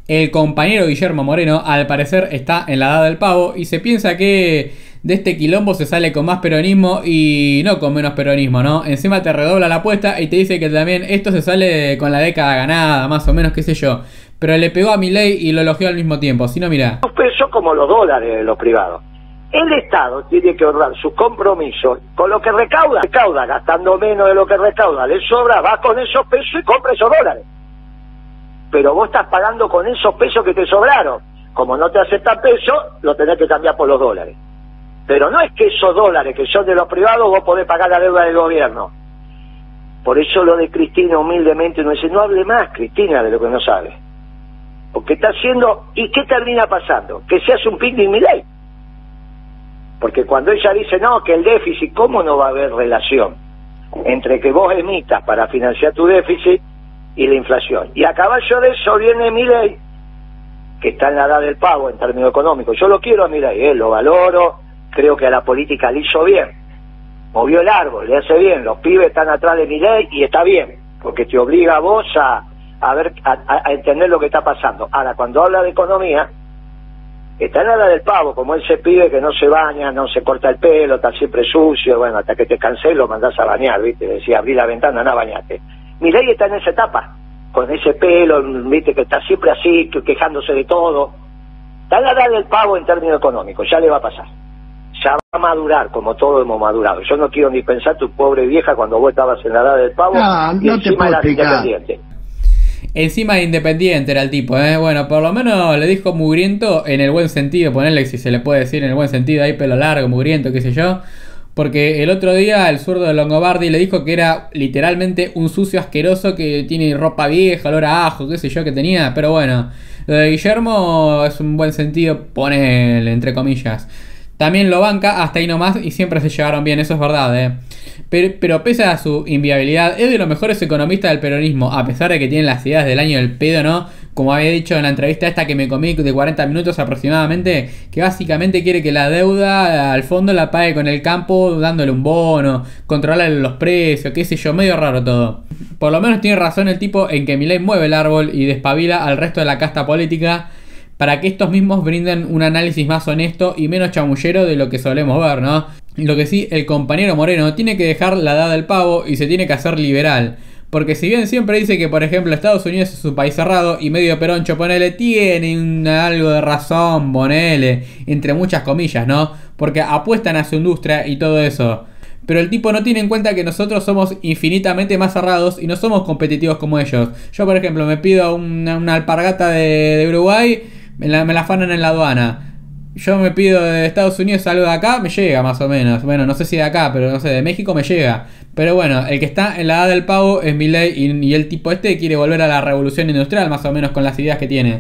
El compañero Guillermo Moreno, al parecer, está en la edad del pavo y se piensa que de este quilombo se sale con más peronismo y no con menos peronismo, ¿no? Encima te redobla la apuesta y te dice que también esto se sale con la década ganada, más o menos, qué sé yo. Pero le pegó a Milei y lo elogió al mismo tiempo, si no, mirá. Los pesos como los dólares de los privados. El Estado tiene que honrar sus compromisos con lo que recauda, gastando menos de lo que recauda, le sobra, va con esos pesos y compra esos dólares. Pero vos estás pagando con esos pesos que te sobraron. Como no te aceptan pesos, lo tenés que cambiar por los dólares. Pero no es que esos dólares que son de los privados vos podés pagar la deuda del gobierno. Por eso lo de Cristina humildemente no dice, no hable más, Cristina, de lo que no sabe. Porque está haciendo, ¿y qué termina pasando? Que se hace un picnic Milei. Porque cuando ella dice, no, que el déficit, ¿cómo no va a haber relación entre que vos emitas para financiar tu déficit y la inflación? Y a caballo de eso viene Milei, que está en la edad del pavo en términos económicos. Yo lo quiero a Milei, lo valoro, creo que a la política le hizo bien. Movió el árbol, le hace bien. Los pibes están atrás de Milei y está bien, porque te obliga a vos a entender lo que está pasando. Ahora, cuando habla de economía, está en la edad del pavo, como ese pibe que no se baña, no se corta el pelo, está siempre sucio, bueno, hasta que te cansés lo mandás a bañar, ¿viste? Decía, abrí la ventana, anda, bañate. Milei está en esa etapa, con ese pelo, ¿viste? Que está siempre así, quejándose de todo. Está en la edad del pavo en términos económicos, ya le va a pasar. Ya va a madurar, como todos hemos madurado. Yo no quiero ni pensar tu pobre vieja cuando vos estabas en la edad del pavo y no encima eras independiente. Encima de independiente era el tipo, ¿eh? Bueno, por lo menos le dijo mugriento en el buen sentido, ponerle si se le puede decir en el buen sentido, ahí pelo largo, mugriento, qué sé yo. Porque el otro día el zurdo de Longobardi le dijo que era literalmente un sucio asqueroso que tiene ropa vieja, olor a ajo, qué sé yo que tenía. Pero bueno, lo de Guillermo es un buen sentido, ponele, entre comillas. También lo banca hasta ahí nomás y siempre se llevaron bien, eso es verdad, ¿eh? Pero pese a su inviabilidad, es de los mejores economistas del peronismo, a pesar de que tiene las ideas del año del pedo, ¿no? Como había dicho en la entrevista esta que me comí de 40 minutos aproximadamente, que básicamente quiere que la deuda al fondo la pague con el campo dándole un bono, controlarle los precios, qué sé yo, medio raro todo. Por lo menos tiene razón el tipo en que Milei mueve el árbol y despabila al resto de la casta política para que estos mismos brinden un análisis más honesto y menos chamullero de lo que solemos ver, ¿no? Lo que sí, el compañero Moreno tiene que dejar la edad del pavo y se tiene que hacer liberal. Porque si bien siempre dice que, por ejemplo, Estados Unidos es un país cerrado y medio peroncho, ponele, tiene algo de razón, ponele, entre muchas comillas, ¿no? Porque apuestan a su industria y todo eso. Pero el tipo no tiene en cuenta que nosotros somos infinitamente más cerrados y no somos competitivos como ellos. Yo, por ejemplo, me pido una alpargata de Uruguay, me la afanan en la aduana. Yo me pido de Estados Unidos algo de acá, me llega más o menos. Bueno, no sé si de acá, pero no sé, de México me llega. Pero bueno, el que está en la edad del pavo es Milei y el tipo este quiere volver a la revolución industrial más o menos con las ideas que tiene.